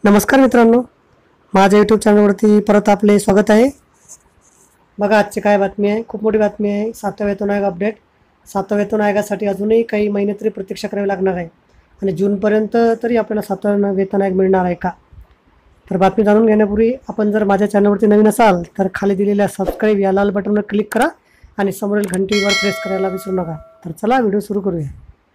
नमस्कार मित्रांनो, माझ्या यूट्यूब चॅनलवरती परत आपले स्वागत आहे। बघा आजची काय बातमी आहे, खूप मोठी बातमी आहे। 7व्या वेतन आयोग अपडेट। 7व्या वेतन आयोगासाठी अजूनही काही महिने तरी प्रतीक्षा करावी लागणार आहे आणि जूनपर्यंत तरी आपल्याला 7व्या वेतन आयोग मिळणार आहे का? तर बातमी जाणून घेण्यापूर्वी आपण जर माझ्या चॅनलवरती नवीन असाल तर खाली दिलेल्या सबस्क्राईब या लाल बटनवर क्लिक करा आणि समोरील घंटीवर प्रेस करायला विसरू नका। तर चला व्हिडिओ सुरू करूया।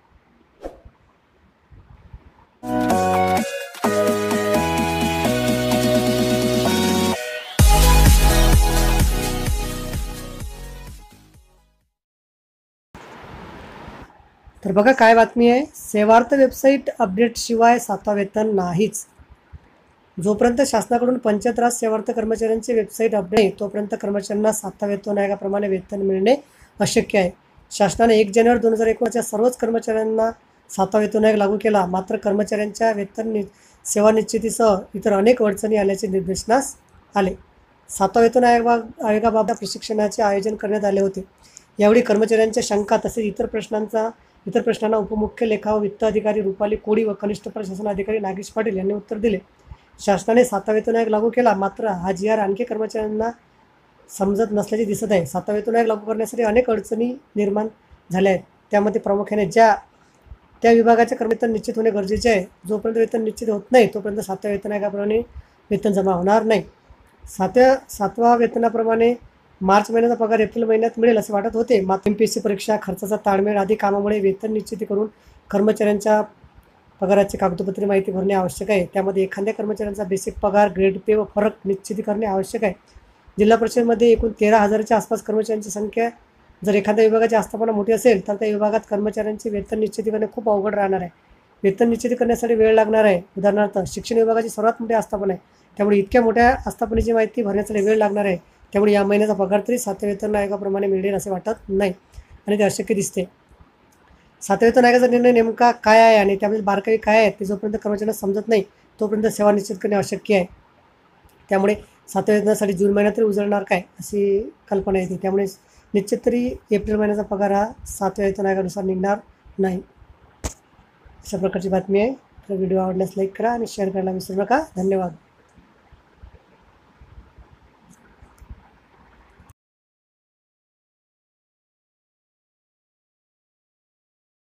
तर बघा काय बातमी आहे, सेवार्थ वेबसाईट अपडेट शिवाय 7वा वेतन नाहीच। जोपर्यंत शासनाकडून पंचायत राज सेवार्थ कर्मचाऱ्यांचे वेबसाईट अपडेट नाही तोपर्यंत कर्मचाऱ्यांना 7व्या वेतन आयोगाप्रमाणे वेतन मिळणे अशक्य आहे। शासनाने 1 जानेवारी 2019च्या सर्वच कर्मचाऱ्यांना 7वा वेतन आयोग लागू केला, मात्र कर्मचाऱ्यांच्या वेतन सेवा निश्चितीसह इतर अनेक अडचणी आल्याचे निदर्शनास आले। 7वा वेतन आयोगाबाबत प्रशिक्षणाचे आयोजन करण्यात आले होते। यावेळी कर्मचाऱ्यांच्या शंका तसेच इतर प्रश्नांना उपमुख्य लेखा व वित्त अधिकारी रुपाली कोडी व कनिष्ठ प्रशासन अधिकारी नागेश पाटील यांनी उत्तर दिले। शासनाने 7वा वेतन आयोग लागू केला, मात्र हा जी.आर. आणखी कर्मचाऱ्यांना समजत नसल्याचे दिसत आहे। 7वा वेतन आयोग लागू करण्यासाठी अनेक अडचणी निर्माण झाल्या आहेत। त्यामध्ये प्रामुख्याने त्या विभागाचे वेतन निश्चित होणे गरजेचे आहे। जोपर्यंत वेतन निश्चित होत नाही तोपर्यंत 7व्या वेतन आयोगाप्रमाणे वेतन जमा होणार नाही। 7व्या वेतनाप्रमाणे मार्च महिन्याचा पगार एप्रिल महिन्यात मिळेल असे वाटत होते, मात्र MPSC परीक्षा, खर्चाचा ताळमेळ आदी कामामुळे वेतन निश्चिती करून कर्मचाऱ्यांच्या पगाराची कागदोपत्री माहिती भरणे आवश्यक आहे। त्यामध्ये एखाद्या कर्मचाऱ्यांचा बेसिक पगार, ग्रेड पे व फरक निश्चिती करणे आवश्यक आहे। जिल्हा परिषदेमध्ये एकूण 13,000च्या आसपास कर्मचाऱ्यांची संख्या। जर एखाद्या विभागाची आस्थापना मोठी असेल तर त्या विभागात कर्मचाऱ्यांची वेतन निश्चिती करणे खूप अवघड राहणार आहे। वेतन निश्चिती करण्यासाठी वेळ लागणार आहे। उदाहरणार्थ शिक्षण विभागाची सर्वात मोठी आस्थापना आहे, त्यामुळे इतक्या मोठ्या आस्थापनेची माहिती भरण्यासाठी वेळ लागणार आहे। त्यामुळे या महिन्याचा पगार तरी 7व्या वेतन आयोगाप्रमाणे मिळेल असे वाटत नाही आणि ते अशक्य दिसते। 7व्या वेतन आयोगाचा निर्णय नेमका काय आहे आणि त्यामध्ये बारकाई काय आहेत ते जोपर्यंत कर्मचाऱ्यांना समजत नाही तोपर्यंत सेवा निश्चित करणे अशक्य आहे। त्यामुळे 7व्या वेतनासाठी जून महिन्यात तरी उजळणार काय अशी कल्पना येते। त्यामुळे निश्चित तरी एप्रिल महिन्याचा पगार हा 7व्या वेतन आयोगानुसार निघणार नाही। अशा प्रकारची बातमी आहे। तर व्हिडिओ आवडल्यास लाईक करा आणि शेअर करायला विसरू नका। धन्यवाद।